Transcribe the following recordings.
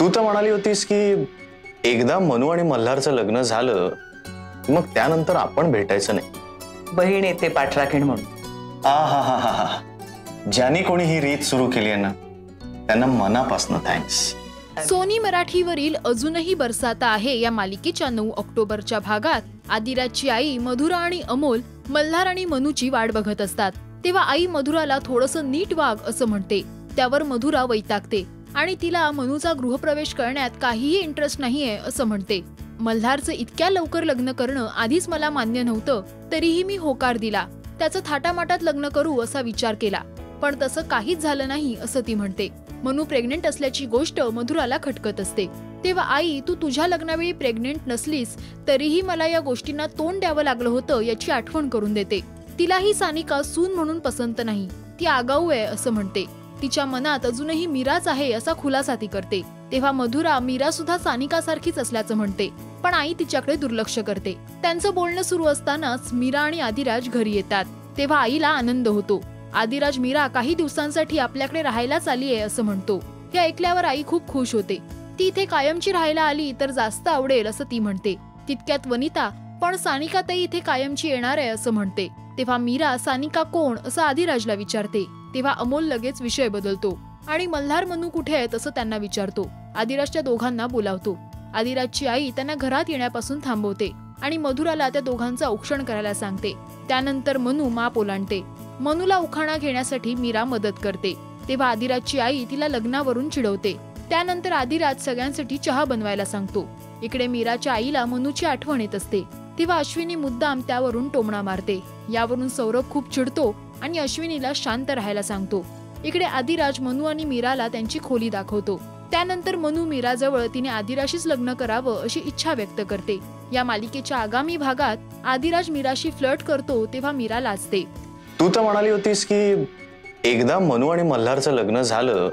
तू तर म्हणाली होतीस की एकदा मनू आणि मल्हारचं लग्न झालं मग त्यानंतर आपण भेटायचं नाही। बहीण येते पाठराखीण म्हणून। हा ज्यांनी कोणी ही रीत सुरू केली आहे ना त्यांना मनापासून थँक्स। सोनी मराठीवरील अजूनही बरसाता आहे या मालिकेच्या 9 ऑक्टोबरच्या भागात आदिराजची आई मधुरा आणि अमोल मल्हार आणि मनूची वाट बघत असतात। तेव्हा आई मधुराला थोडंसं नीट वाग असं म्हणते। त्यावर मधुरा वैतागते आणि तिला मनूचा गृहप्रवेश करण्यात काहीही इंटरेस्ट नाहीये असं म्हणते। मल्हारचं इतक्या लवकर लग्न करणं आधीच मला मान्य नव्हतं, तरीही मी होकार दिला। त्याचं थाटामाटात लग्न करू असा विचार केला, पण तसं काहीच झालं नाही असं ती म्हणते। मनू प्रेग्नेंट असल्याची गोष्ट मधुराला खटकत असते। तेव्हा आई तू तुझ्या लग्नावेळी प्रेग्नेंट नसलीस तरीही मला या गोष्टींना तोंड द्यावं लागलं होतं याची आठवण करून देते। तिलाही सानिका सून म्हणून पसंत नाही, ती आगाऊ आहे असं म्हणते। तिच्या मनात अजूनही मीराच आहे असा खुलासा ती करते। तेव्हा मधुरा मीरा सुद्धा सानिकासारखीच असल्याचं म्हणते, पण आई तिच्याकडे दुर्लक्ष करते। त्यांचं बोलणं सुरू असतानाच मीरा आणि आदिराज घरी येतात। तेव्हा आईला आनंद होतो। आदिराज मीरा काही दिवसांसाठी आपल्याकडे राहायलाच आली आहे असं म्हणतो। हे ऐकल्यावर आई खूप खुश होते। ती इथे कायमची राहायला आली तर जास्त आवडेल असं ती म्हणते। तितक्यात वनिता पण सानिका ताई इथे कायमची येणार आहे असं म्हणते। तेव्हा मीरा सानिका कोण असं आदिराजला विचारते। तेव्हा अमोल लगेच विषय बदलतो आणि मल्हार मनू कुठे आहेत असं त्यांना विचारतो। आदिराजच्या दोघांना बोलावतो। आदिराजची आई त्यांना घरात येण्यापासून थांबवते आणि मधुराला त्या दोघांचं औक्षण करायला सांगते। त्यानंतर मनू माप ओलांडते। मनूला उखाणा घेण्यासाठी मीरा मदत करते। तेव्हा आदिराजची आई तिला लग्नावरून चिडवते। त्यानंतर आदिराज सगळ्यांसाठी चहा बनवायला सांगतो। इकडे मीराच्या आईला मनूची आठवण येत असते। तेव्हा अश्विनी मुद्दाम त्यावरून टोमणा मारते। यावरून सौरभ खूप चिडतो आणि अश्विनीला शांत राहायला सांगतो। इकडे आदिराज मनू आणि मीराला त्यांची खोली दाखवतो। त्यानंतर मनू मीराजवळ तिने आदिराशीच लग्न करावं अशी इच्छा व्यक्त करते। या मालिकेच्या आगामी भागात आदिराज मीराशी फ्लर्ट करतो तेव्हा मीरा लाजते। तू तर म्हणाली होतीस की एकदा मनू आणि मल्हारचं लग्न झालं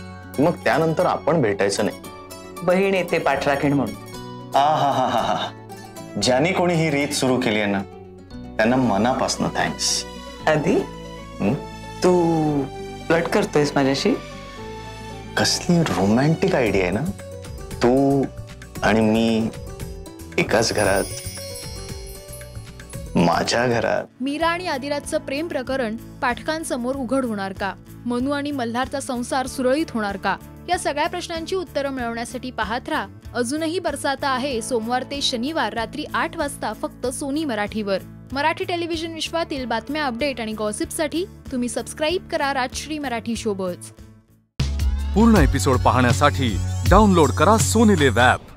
मग त्यानंतर आपण भेटायचं नाही। बहीण येते पाठराखीण म्हणून। हा ज्यांनी कोणी ही रीत सुरू केली आहे ना त्यांना मनापासून थँक्स। आधी तू फ्लर्ट करतोयस माझ्याशी? कसली रोमॅन्टिक आयडिया आहे ना, तू आणि मी एकाच घरात, माझ्या घरात। मीरा आणि आदिराजचं प्रेम प्रकरण पाठकांसमोर उघड होणार का? मनू आणि मल्हारचा संसार सुरळीत होणार का? या सगळ्या प्रश्नांची उत्तरं मिळवण्यासाठी पाहत राहा अजूनही बरसाता आहे सोमवार ते शनिवार रात्री 8 वाजता फक्त सोनी मराठीवर। मराठी टेलिव्हिजन विश्वातील बातम्या, अपडेट आणि गॉसिपसाठी तुम्ही सबस्क्राईब करा राजश्री मराठी शोबज। पूर्ण एपिसोड पाहण्यासाठी डाउनलोड करा सोनी लिव्ह ॲप।